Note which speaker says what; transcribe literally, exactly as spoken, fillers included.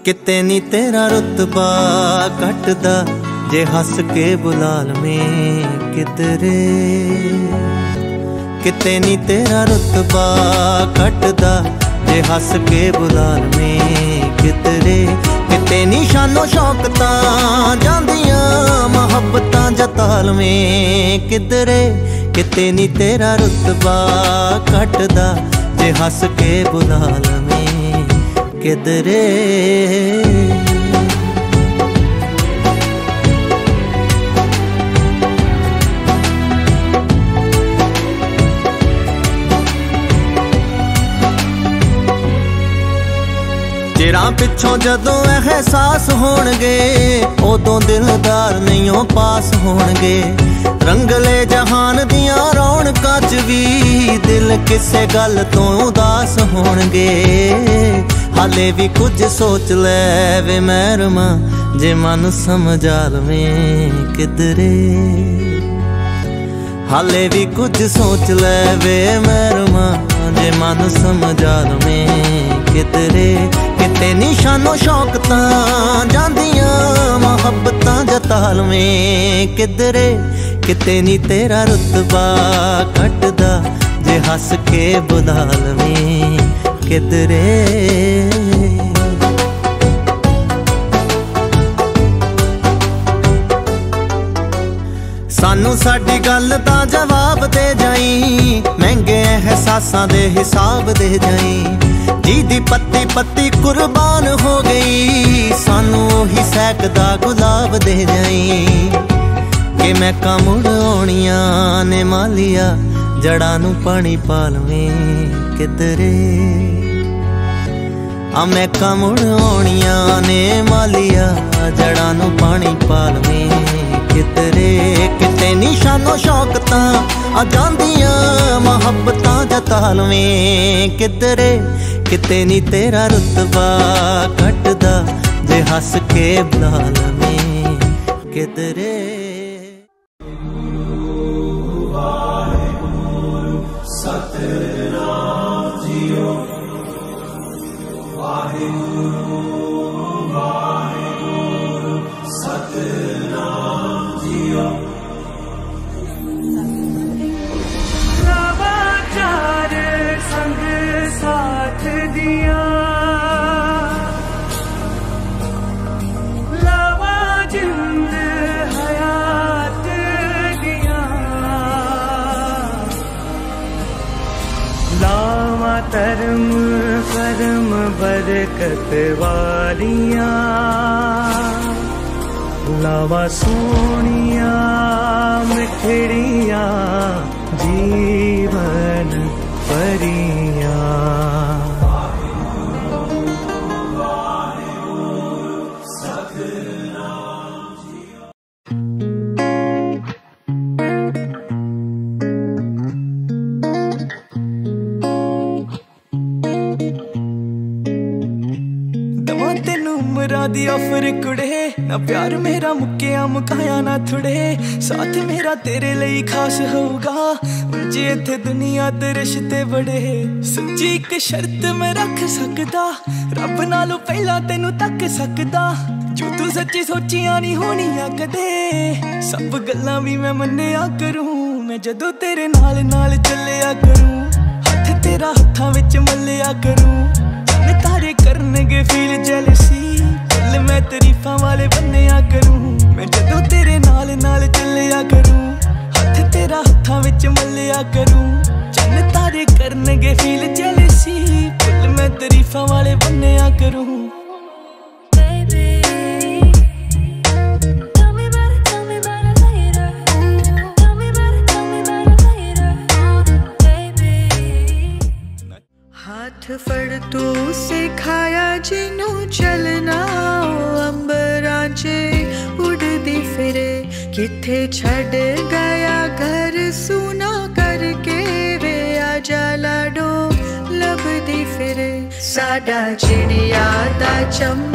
Speaker 1: किते नी तेरा रुतबा घटदा जे हस के बुला लवें किधरे। किते नी तेरा रुतबा घटदा जे हस के बुला लवें किधरे। किते नी शानो शौकतां जांदियां मुहब्बतां जता लवें किधरे। किते नी तेरा रुतबा घटदा जे हस के बुला लवें किधरे। चिरां पिछों जदों एहसास होणगे उदों दिलदार नहीं पास होणगे। रंगले जहान दियां रौनकां च भी दिल किसे गल तो उदास होणगे। हाले भी कुछ सोच लै वे महरमा जे मन समझा लवें किधरे। हाले भी कुछ सोच लै वे महरमा जे मन समझा लवें किधरे। किते निशानो शौकतां जांदियां मुहब्बतां जता लवें किधरे। किते नी तेरा रुतबा घटदा जे हस के बुला लवें किधरे। सानू साडी गल दा जवाब दे जाई महंगे एहसासां दे हिसाब दे जाई। जी दी पत्ती पत्ती कुर्बान हो गई सानू ही सैकदा गुलाब दे जाई। कि मैं मुड़ आउणियां ने मालिया जड़ा नू पानी पा लवें किधरे। आ मैं मुड़ आउणियां ने मालिया जड़ा नू पानी पा लवें किधरे। किते निशानो शौकतां आ जांदियां मुहब्बतां जता लवें किधरे। किते नी तेरा रुतबा घटदा जे हस के बुला लवें किधरे। सतनाम जियो वाहिगुरु वाहिगुरु सतनाम जियो।
Speaker 2: नवाचार संग साथ दिया लवा जिंद हयात दिया। लावा धर्म करम बरकत वालिया लावा सोनिया मिठड़िया जीवन परिया। दी ऑफर कुड़े ना प्यार मेरा मुक्किया मुकाया ना थुड़े। साथ मेरा तेरे लिए खास होगा जे इत्थे दुनिया ते रिश्ते बड़े। सच्ची एक शर्त मैं रख सकदा रब नालों पहला तेनू तक सकदा। जो तू सच्ची सोचिया नहीं होनिया कदे सब गल्लां भी मैं मन्निया करूं। मैं जदों तेरे नाल नाल चलिया करूं हथ तेरा हत्थां विच मलिया करूं। चन्न तारे करनगे फील जेलसी मैं तरीफा वाले बनया करूं। मैं जदों तेरे नाल नाल चलिया करूं हथ तेरा हत्थां विच मलिया करूं। चन्न तारे करनगे फील जेलसी फुल मैं तरीफा वाले बनया करूं।
Speaker 3: हाथ फड़ तू सिखाया जिनू चलना अंबरां च उड़दी फिरे। किथे छड़ गया घर सुना करके वे आजा लाडो लभदी फिरे। साडा चिड़िया दा चम